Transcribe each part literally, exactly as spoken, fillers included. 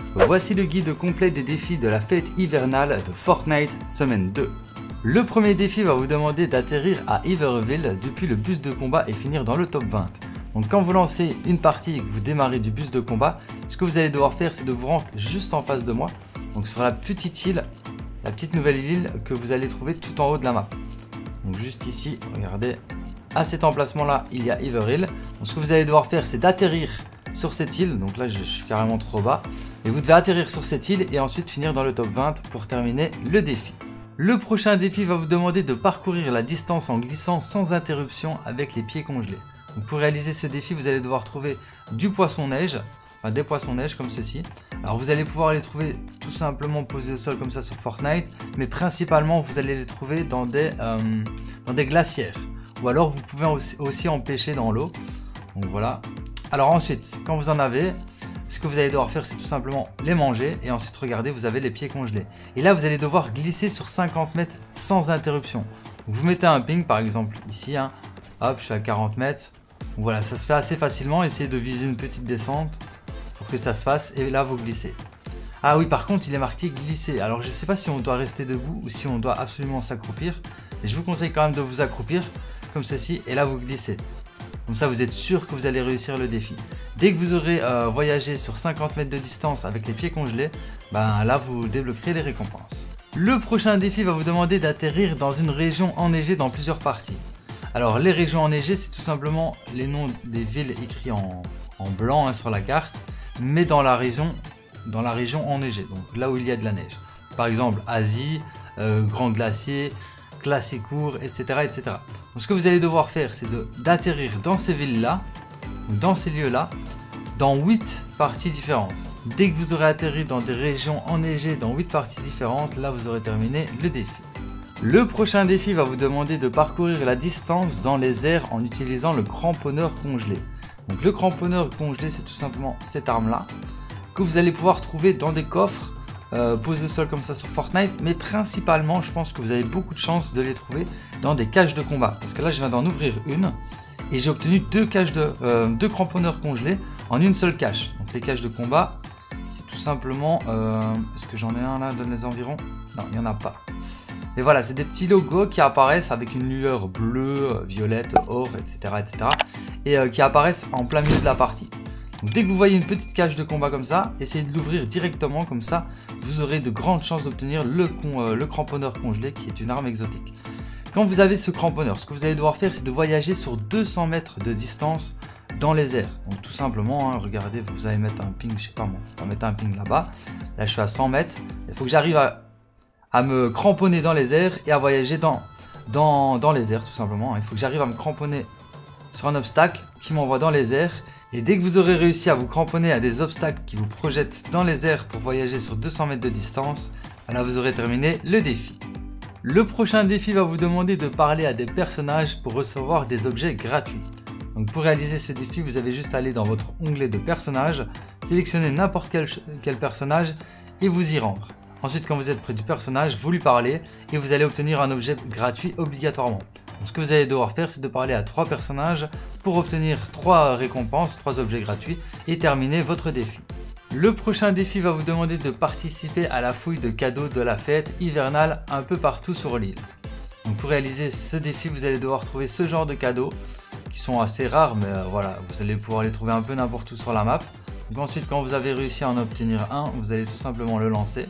Voici le guide complet des défis de la fête hivernale de Fortnite semaine deux. Le premier défi va vous demander d'atterrir à Iverville depuis le bus de combat et finir dans le top vingt. Donc quand vous lancez une partie et que vous démarrez du bus de combat, ce que vous allez devoir faire, c'est de vous rendre juste en face de moi, donc sur la petite île, la petite nouvelle île que vous allez trouver tout en haut de la map. Donc juste ici, regardez, à cet emplacement là, il y a Iverville. Donc ce que vous allez devoir faire, c'est d'atterrir sur cette île, donc là je suis carrément trop bas, et vous devez atterrir sur cette île et ensuite finir dans le top vingt pour terminer le défi. Le prochain défi va vous demander de parcourir la distance en glissant sans interruption avec les pieds congelés. Donc pour réaliser ce défi, vous allez devoir trouver du poisson neige, enfin des poissons neige comme ceci. Alors vous allez pouvoir les trouver tout simplement posés au sol comme ça sur Fortnite, mais principalement vous allez les trouver dans des, euh, dans des glacières, ou alors vous pouvez aussi, aussi en pêcher dans l'eau. Donc voilà. Alors ensuite, quand vous en avez, ce que vous allez devoir faire, c'est tout simplement les manger. Et ensuite, regardez, vous avez les pieds congelés. Et là, vous allez devoir glisser sur cinquante mètres sans interruption. Donc, vous mettez un ping, par exemple, ici. Hein. Hop, je suis à quarante mètres. Donc, voilà, ça se fait assez facilement. Essayez de viser une petite descente pour que ça se fasse. Et là, vous glissez. Ah oui, par contre, il est marqué glisser. Alors, je ne sais pas si on doit rester debout ou si on doit absolument s'accroupir. Mais je vous conseille quand même de vous accroupir comme ceci. Et là, vous glissez. Comme ça, vous êtes sûr que vous allez réussir le défi. Dès que vous aurez euh, voyagé sur cinquante mètres de distance avec les pieds congelés, ben là, vous débloquerez les récompenses. Le prochain défi va vous demander d'atterrir dans une région enneigée dans plusieurs parties. Alors, les régions enneigées, c'est tout simplement les noms des villes écrits en, en blanc hein, sur la carte, mais dans la région, dans la région enneigée, donc là où il y a de la neige. Par exemple, Asie, euh, Grand Glacier, Classicourt, et cetera, et cetera. Donc, ce que vous allez devoir faire, c'est d'atterrir dans ces villes-là, dans ces lieux-là, dans huit parties différentes. Dès que vous aurez atterri dans des régions enneigées dans huit parties différentes, là, vous aurez terminé le défi. Le prochain défi va vous demander de parcourir la distance dans les airs en utilisant le cramponneur congelé. Donc, le cramponneur congelé, c'est tout simplement cette arme-là que vous allez pouvoir trouver dans des coffres Euh, posés au sol comme ça sur Fortnite, mais principalement je pense que vous avez beaucoup de chances de les trouver dans des cages de combat, parce que là je viens d'en ouvrir une et j'ai obtenu deux cages de euh, deux cramponneurs congelés en une seule cache. Donc les cages de combat, c'est tout simplement euh, est-ce que j'en ai un là dans les environs? Non, il n'y en a pas. Et voilà, c'est des petits logos qui apparaissent avec une lueur bleue, violette, or, etc, etc, et euh, qui apparaissent en plein milieu de la partie. Donc, dès que vous voyez une petite cage de combat comme ça, essayez de l'ouvrir directement, comme ça vous aurez de grandes chances d'obtenir le, euh, le cramponneur congelé qui est une arme exotique. Quand vous avez ce cramponneur, ce que vous allez devoir faire, c'est de voyager sur deux cents mètres de distance dans les airs. Donc tout simplement, hein, regardez, vous allez mettre un ping, je sais pas moi, on va mettre un ping là-bas. Là je suis à cent mètres, il faut que j'arrive à, à me cramponner dans les airs et à voyager dans, dans, dans les airs tout simplement. Il faut que j'arrive à me cramponner sur un obstacle qui m'envoie dans les airs. Et dès que vous aurez réussi à vous cramponner à des obstacles qui vous projettent dans les airs pour voyager sur deux cents mètres de distance, là vous aurez terminé le défi. Le prochain défi va vous demander de parler à des personnages pour recevoir des objets gratuits. Donc pour réaliser ce défi, vous avez juste à aller dans votre onglet de personnages, sélectionner n'importe quel, quel personnage et vous y rendre. Ensuite, quand vous êtes près du personnage, vous lui parlez et vous allez obtenir un objet gratuit obligatoirement. Donc, ce que vous allez devoir faire, c'est de parler à trois personnages pour obtenir trois récompenses, trois objets gratuits et terminer votre défi. Le prochain défi va vous demander de participer à la fouille de cadeaux de la fête hivernale un peu partout sur l'île. Donc pour réaliser ce défi, vous allez devoir trouver ce genre de cadeaux qui sont assez rares, mais euh, voilà, vous allez pouvoir les trouver un peu n'importe où sur la map. Donc ensuite, quand vous avez réussi à en obtenir un, vous allez tout simplement le lancer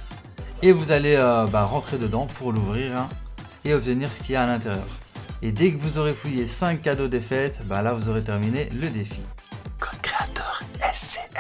et vous allez euh, bah, rentrer dedans pour l'ouvrir hein, et obtenir ce qu'il y a à l'intérieur. Et dès que vous aurez fouillé cinq cadeaux des fêtes, bah là vous aurez terminé le défi. Code créateur S C